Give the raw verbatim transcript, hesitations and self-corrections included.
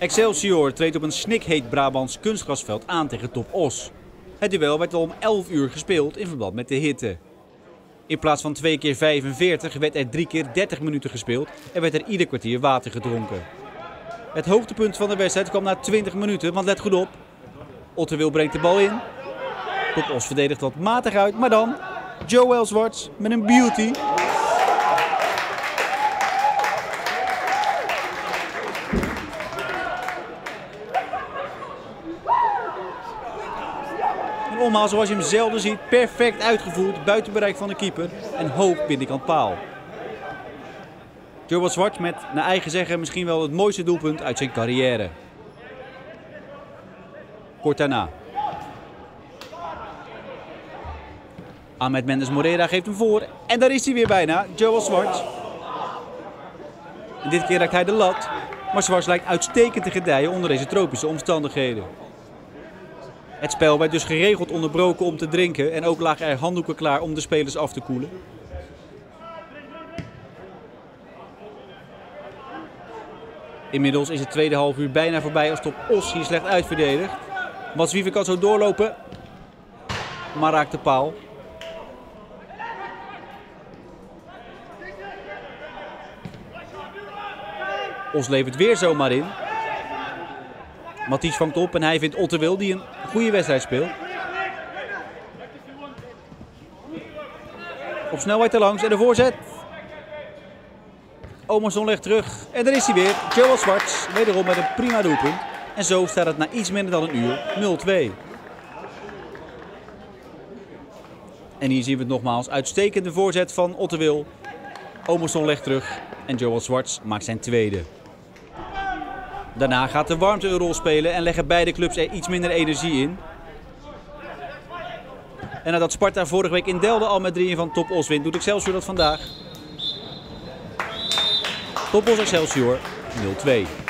Excelsior treedt op een snikheet Brabants kunstgrasveld aan tegen Top Os. Het duel werd al om elf uur gespeeld in verband met de hitte. In plaats van twee keer vijfenveertig werd er drie keer dertig minuten gespeeld en werd er ieder kwartier water gedronken. Het hoogtepunt van de wedstrijd kwam na twintig minuten, want let goed op. Ottewil brengt de bal in. Top Os verdedigt wat matig uit, maar dan Joël Zwarts met een beauty. Een omhaal zoals je hem zelden ziet, perfect uitgevoerd, buiten bereik van de keeper en hoog binnenkant paal. Joël Zwarts met, naar eigen zeggen, misschien wel het mooiste doelpunt uit zijn carrière. Kort daarna. Ahmed Mendes Morera geeft hem voor en daar is hij weer bijna, Joël Zwarts. En dit keer raakt hij de lat, maar Zwarts lijkt uitstekend te gedijen onder deze tropische omstandigheden. Het spel werd dus geregeld onderbroken om te drinken en ook lagen er handdoeken klaar om de spelers af te koelen. Inmiddels is het tweede half uur bijna voorbij als Top Os hier slecht uitverdedigt. Mats Wiever kan zo doorlopen, maar raakt de paal. Os levert weer zomaar in. Mathies vangt op en hij vindt Ottewil die een goede wedstrijd speelt. Op snelheid erlangs en de voorzet. Omerson legt terug en daar is hij weer. Joël Zwarts wederom met een prima doelpunt. En zo staat het na iets minder dan een uur nul twee. En hier zien we het nogmaals. Uitstekende voorzet van Ottewil. Omerson legt terug en Joël Zwarts maakt zijn tweede. Daarna gaat de warmte een rol spelen en leggen beide clubs er iets minder energie in. En nadat Sparta vorige week in Delden al met drieën van Top Os wint, doet Excelsior dat vandaag. Top Os Excelsior nul twee.